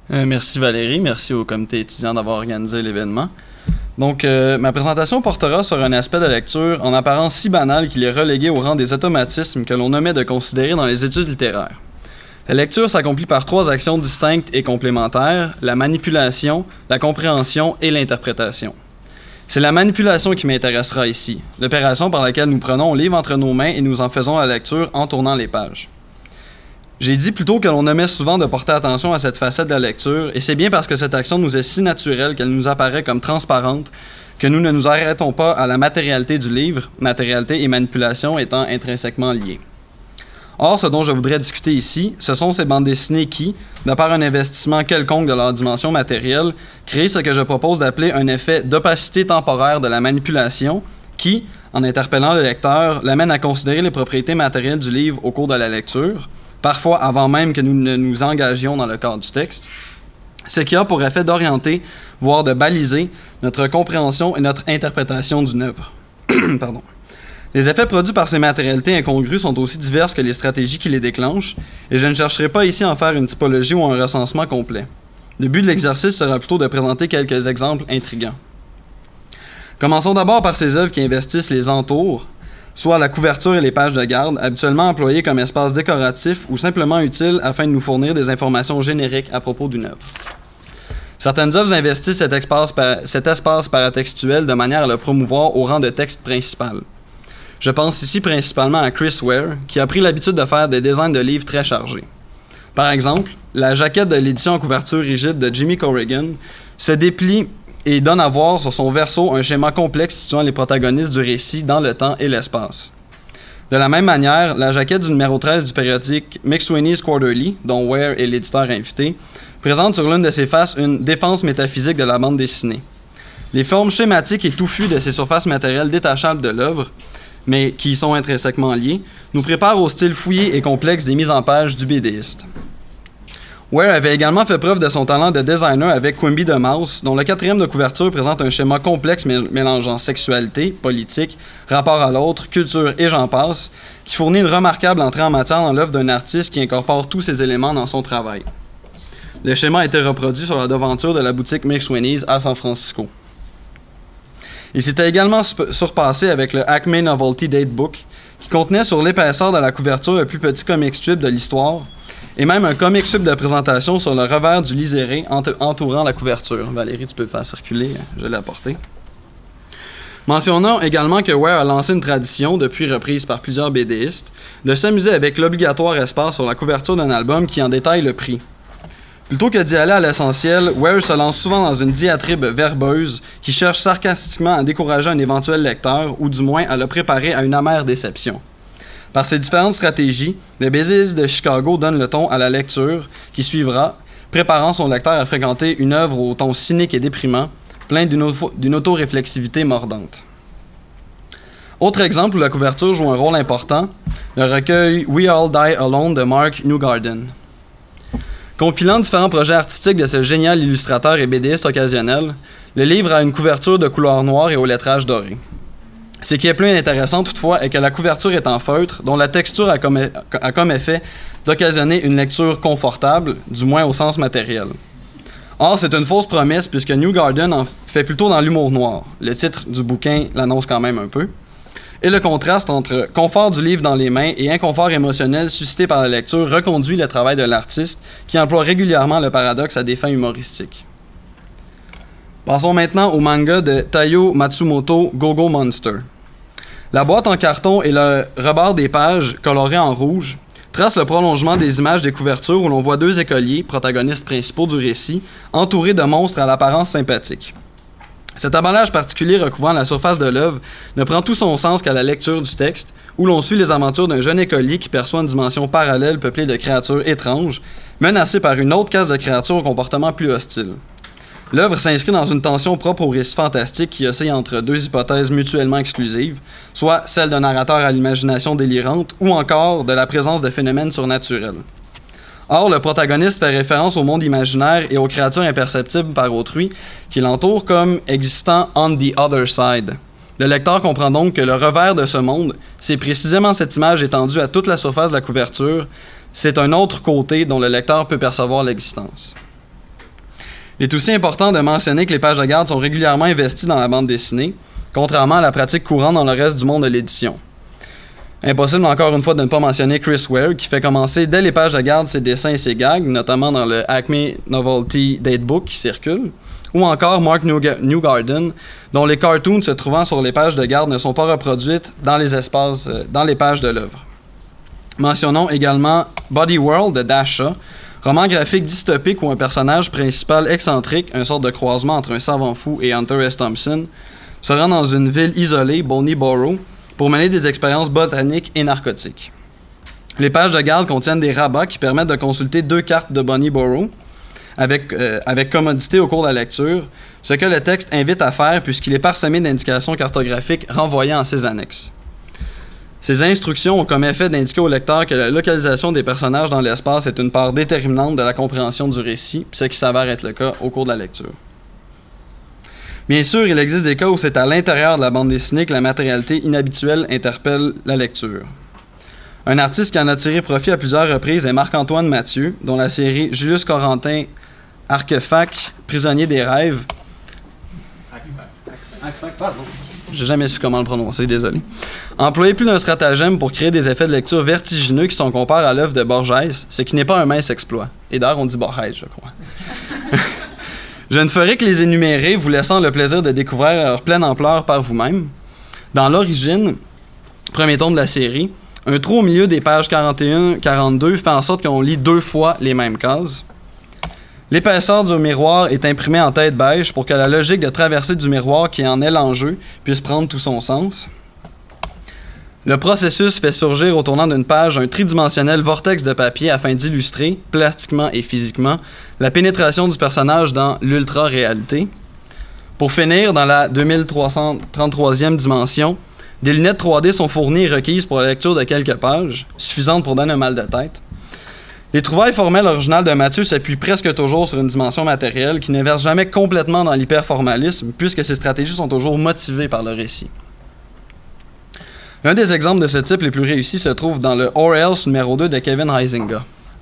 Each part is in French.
Merci Valérie, merci au comité étudiant d'avoir organisé l'événement. Donc, ma présentation portera sur un aspect de lecture en apparence si banal qu'il est relégué au rang des automatismes que l'on omet de considérer dans les études littéraires. La lecture s'accomplit par 3 actions distinctes et complémentaires, la manipulation, la compréhension et l'interprétation. C'est la manipulation qui m'intéressera ici, l'opération par laquelle nous prenons le livre entre nos mains et nous en faisons la lecture en tournant les pages. J'ai dit plutôt que l'on omet souvent de porter attention à cette facette de la lecture, et c'est bien parce que cette action nous est si naturelle qu'elle nous apparaît comme transparente que nous ne nous arrêtons pas à la matérialité du livre, matérialité et manipulation étant intrinsèquement liées. Or, ce dont je voudrais discuter ici, ce sont ces bandes dessinées qui, de par un investissement quelconque de leur dimension matérielle, créent ce que je propose d'appeler un effet d'opacité temporaire de la manipulation qui, en interpellant le lecteur, l'amène à considérer les propriétés matérielles du livre au cours de la lecture, parfois avant même que nous ne nous engagions dans le cadre du texte, ce qui a pour effet d'orienter, voire de baliser, notre compréhension et notre interprétation d'une œuvre. Pardon. Les effets produits par ces matérialités incongrues sont aussi diverses que les stratégies qui les déclenchent, et je ne chercherai pas ici à en faire une typologie ou un recensement complet. Le but de l'exercice sera plutôt de présenter quelques exemples intrigants. Commençons d'abord par ces œuvres qui investissent les entours, soit la couverture et les pages de garde, habituellement employées comme espace décoratif ou simplement utiles afin de nous fournir des informations génériques à propos d'une œuvre. Certaines œuvres investissent cet espace paratextuel de manière à le promouvoir au rang de texte principal. Je pense ici principalement à Chris Ware, qui a pris l'habitude de faire des designs de livres très chargés. Par exemple, la jaquette de l'édition en couverture rigide de Jimmy Corrigan se déplie et donne à voir sur son verso un schéma complexe situant les protagonistes du récit dans le temps et l'espace. De la même manière, la jaquette du numéro 13 du périodique McSweeney's Quarterly, dont Ware est l'éditeur invité, présente sur l'une de ses faces une défense métaphysique de la bande dessinée. Les formes schématiques et touffues de ces surfaces matérielles détachables de l'œuvre, mais qui y sont intrinsèquement liées, nous préparent au style fouillé et complexe des mises en page du BDiste. Ware avait également fait preuve de son talent de designer avec Quimby the Mouse, dont le 4e de couverture présente un schéma complexe mélangeant sexualité, politique, rapport à l'autre, culture et j'en passe, qui fournit une remarquable entrée en matière dans l'œuvre d'un artiste qui incorpore tous ces éléments dans son travail. Le schéma a été reproduit sur la devanture de la boutique McSweeney's à San Francisco. Il s'était également surpassé avec le Acme Novelty Datebook, qui contenait sur l'épaisseur de la couverture le plus petit comic strip de l'histoire, et même un comic strip de présentation sur le revers du liseré entourant la couverture. Valérie, tu peux le faire circuler, je l'ai apporté. Mentionnons également que Ware a lancé une tradition, depuis reprise par plusieurs BDistes, de s'amuser avec l'obligatoire espace sur la couverture d'un album qui en détaille le prix. Plutôt que d'y aller à l'essentiel, Ware se lance souvent dans une diatribe verbeuse qui cherche sarcastiquement à décourager un éventuel lecteur, ou du moins à le préparer à une amère déception. Par ces différentes stratégies, le BDiste de Chicago donne le ton à la lecture qui suivra, préparant son lecteur à fréquenter une œuvre au ton cynique et déprimant, plein d'une autoréflexivité mordante. Autre exemple où la couverture joue un rôle important, le recueil We All Die Alone de Mark Newgarden. Compilant différents projets artistiques de ce génial illustrateur et BDiste occasionnel, le livre a une couverture de couleur noire et au lettrage doré. Ce qui est plus intéressant toutefois est que la couverture est en feutre, dont la texture a comme effet d'occasionner une lecture confortable, du moins au sens matériel. Or, c'est une fausse promesse puisque Newgarden en fait plutôt dans l'humour noir. Le titre du bouquin l'annonce quand même un peu. Et le contraste entre confort du livre dans les mains et inconfort émotionnel suscité par la lecture reconduit le travail de l'artiste qui emploie régulièrement le paradoxe à des fins humoristiques. Passons maintenant au manga de Taiyo Matsumoto, Go-Go Monster. La boîte en carton et le rebord des pages, colorées en rouge, tracent le prolongement des images des couvertures où l'on voit 2 écoliers, protagonistes principaux du récit, entourés de monstres à l'apparence sympathique. Cet emballage particulier recouvrant la surface de l'œuvre ne prend tout son sens qu'à la lecture du texte, où l'on suit les aventures d'un jeune écolier qui perçoit une dimension parallèle peuplée de créatures étranges, menacées par une autre caste de créatures au comportement plus hostile. L'œuvre s'inscrit dans une tension propre au récit fantastique qui oscille entre 2 hypothèses mutuellement exclusives, soit celle d'un narrateur à l'imagination délirante ou encore de la présence de phénomènes surnaturels. Or, le protagoniste fait référence au monde imaginaire et aux créatures imperceptibles par autrui qui l'entourent comme existant on the other side. Le lecteur comprend donc que le revers de ce monde, c'est précisément cette image étendue à toute la surface de la couverture, c'est un autre côté dont le lecteur peut percevoir l'existence. Il est aussi important de mentionner que les pages de garde sont régulièrement investies dans la bande dessinée, contrairement à la pratique courante dans le reste du monde de l'édition. Impossible encore une fois de ne pas mentionner Chris Ware, qui fait commencer dès les pages de garde ses dessins et ses gags, notamment dans le Acme Novelty Datebook qui circule, ou encore Mark Newgarden, dont les cartoons se trouvant sur les pages de garde ne sont pas reproduites dans les pages de l'œuvre. Mentionnons également Body World de Dasha, roman graphique dystopique où un personnage principal excentrique, une sorte de croisement entre un savant fou et Hunter S. Thompson, se rend dans une ville isolée, Bonnie-Borough, pour mener des expériences botaniques et narcotiques. Les pages de garde contiennent des rabats qui permettent de consulter 2 cartes de Bonnie-Borough avec commodité au cours de la lecture, ce que le texte invite à faire puisqu'il est parsemé d'indications cartographiques renvoyant à ses annexes. Ces instructions ont comme effet d'indiquer au lecteur que la localisation des personnages dans l'espace est une part déterminante de la compréhension du récit, ce qui s'avère être le cas au cours de la lecture. Bien sûr, il existe des cas où c'est à l'intérieur de la bande dessinée que la matérialité inhabituelle interpelle la lecture. Un artiste qui en a tiré profit à plusieurs reprises est Marc-Antoine Mathieu, dont la série Julius Corentin Arcefac, Prisonnier des rêves. J'ai jamais su comment le prononcer, désolé. Employé plus d'un stratagème pour créer des effets de lecture vertigineux qui sont comparés à l'œuvre de Borges, ce qui n'est pas un mince exploit. Et d'ailleurs, on dit Borges, je crois. Je ne ferai que les énumérer, vous laissant le plaisir de découvrir leur pleine ampleur par vous-même. Dans l'origine, premier tome de la série, un trou au milieu des pages 41-42 fait en sorte qu'on lit 2 fois les mêmes cases. L'épaisseur du miroir est imprimée en tête beige pour que la logique de traversée du miroir qui en est l'enjeu puisse prendre tout son sens. Le processus fait surgir au tournant d'une page un tridimensionnel vortex de papier afin d'illustrer, plastiquement et physiquement, la pénétration du personnage dans l'ultra-réalité. Pour finir, dans la 2333e dimension, des lunettes 3D sont fournies et requises pour la lecture de quelques pages, suffisantes pour donner un mal de tête. Les trouvailles formelles originales de Mathieu s'appuient presque toujours sur une dimension matérielle qui ne verse jamais complètement dans l'hyperformalisme, puisque ses stratégies sont toujours motivées par le récit. L'un des exemples de ce type les plus réussis se trouve dans le Or Else numéro 2 de Kevin Huizinga.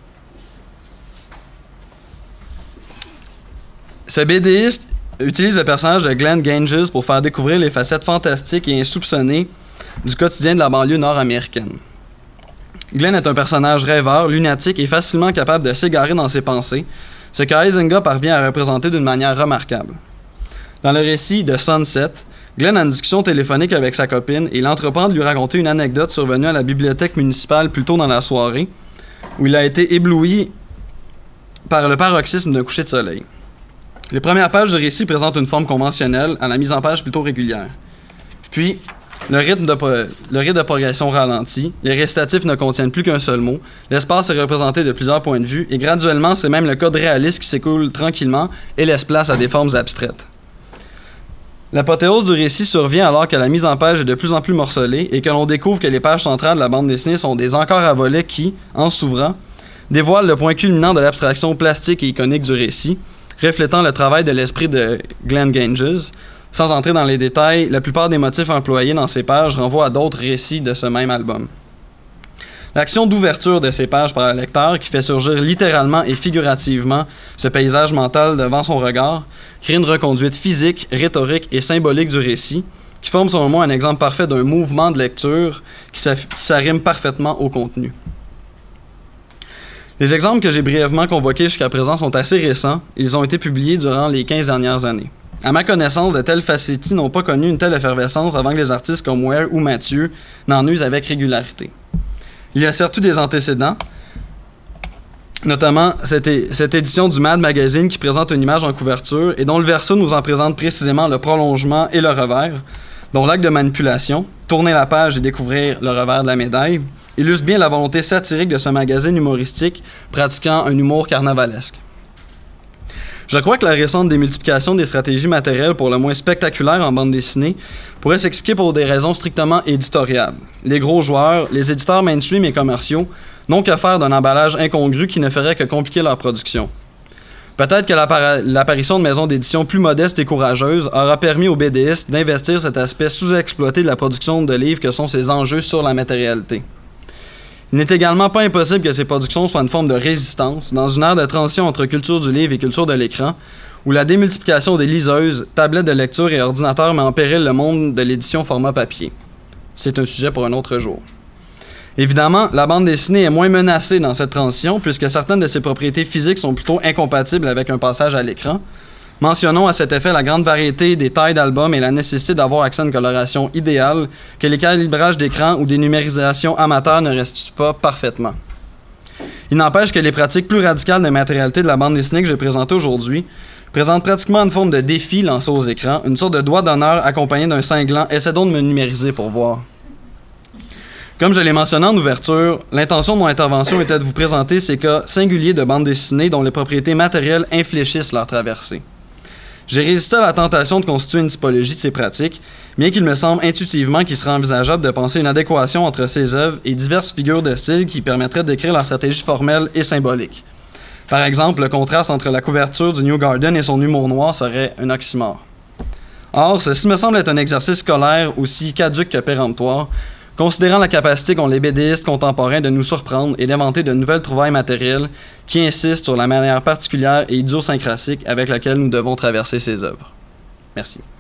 Ce BDiste utilise le personnage de Glenn Ganges pour faire découvrir les facettes fantastiques et insoupçonnées du quotidien de la banlieue nord-américaine. Glenn est un personnage rêveur, lunatique et facilement capable de s'égarer dans ses pensées, ce que Huizinga parvient à représenter d'une manière remarquable. Dans le récit de Sunset, Glenn a une discussion téléphonique avec sa copine et il entreprend de lui raconter une anecdote survenue à la bibliothèque municipale plus tôt dans la soirée, où il a été ébloui par le paroxysme d'un coucher de soleil. Les premières pages du récit présentent une forme conventionnelle, à la mise en page plutôt régulière. Puis, le rythme de progression ralentit, les récitatifs ne contiennent plus qu'un seul mot, l'espace est représenté de plusieurs points de vue, et graduellement, c'est même le code réaliste qui s'écoule tranquillement et laisse place à des formes abstraites. L'apothéose du récit survient alors que la mise en page est de plus en plus morcelée et que l'on découvre que les pages centrales de la bande dessinée sont des encores à volets qui, en s'ouvrant, dévoilent le point culminant de l'abstraction plastique et iconique du récit, reflétant le travail de l'esprit de Glenn Ganges. Sans entrer dans les détails, la plupart des motifs employés dans ces pages renvoient à d'autres récits de ce même album. L'action d'ouverture de ces pages par le lecteur, qui fait surgir littéralement et figurativement ce paysage mental devant son regard, crée une reconduite physique, rhétorique et symbolique du récit, qui forme selon moi un exemple parfait d'un mouvement de lecture qui s'arrime parfaitement au contenu. Les exemples que j'ai brièvement convoqués jusqu'à présent sont assez récents, ils ont été publiés durant les 15 dernières années. À ma connaissance, de tels facéties n'ont pas connu une telle effervescence avant que les artistes comme Ware ou Mathieu n'en usent avec régularité. Il y a certes eu des antécédents, notamment cette édition du Mad Magazine qui présente une image en couverture et dont le verso nous en présente précisément le prolongement et le revers, dont l'acte de manipulation, tourner la page et découvrir le revers de la médaille, illustre bien la volonté satirique de ce magazine humoristique pratiquant un humour carnavalesque. Je crois que la récente démultiplication des stratégies matérielles pour le moins spectaculaires en bande dessinée pourrait s'expliquer pour des raisons strictement éditoriales. Les gros joueurs, les éditeurs mainstream et commerciaux n'ont qu'à faire d'un emballage incongru qui ne ferait que compliquer leur production. Peut-être que l'apparition de maisons d'édition plus modestes et courageuses aura permis aux BDistes d'investir cet aspect sous-exploité de la production de livres que sont ces enjeux sur la matérialité. Il n'est également pas impossible que ces productions soient une forme de résistance, dans une ère de transition entre culture du livre et culture de l'écran, où la démultiplication des liseuses, tablettes de lecture et ordinateurs met en péril le monde de l'édition format papier. C'est un sujet pour un autre jour. Évidemment, la bande dessinée est moins menacée dans cette transition puisque certaines de ses propriétés physiques sont plutôt incompatibles avec un passage à l'écran. Mentionnons à cet effet la grande variété des tailles d'albums et la nécessité d'avoir accès à une coloration idéale que les calibrages d'écran ou des numérisations amateurs ne restituent pas parfaitement. Il n'empêche que les pratiques plus radicales de matérialité de la bande dessinée que j'ai présentée aujourd'hui présentent pratiquement une forme de défi lancé aux écrans, une sorte de doigt d'honneur accompagné d'un cinglant « Essaie donc de me numériser pour voir ». Comme je l'ai mentionné en ouverture, l'intention de mon intervention était de vous présenter ces cas singuliers de bande dessinée dont les propriétés matérielles infléchissent leur traversée. J'ai résisté à la tentation de constituer une typologie de ces pratiques, bien qu'il me semble intuitivement qu'il serait envisageable de penser une adéquation entre ces œuvres et diverses figures de style qui permettraient de décrire leur stratégie formelle et symbolique. Par exemple, le contraste entre la couverture du New Garden et son humour noir serait un oxymore. Or, ceci me semble être un exercice scolaire aussi caduc que péremptoire, considérant la capacité qu'ont les BDistes contemporains de nous surprendre et d'inventer de nouvelles trouvailles matérielles qui insistent sur la manière particulière et idiosyncratique avec laquelle nous devons traverser ces œuvres. Merci.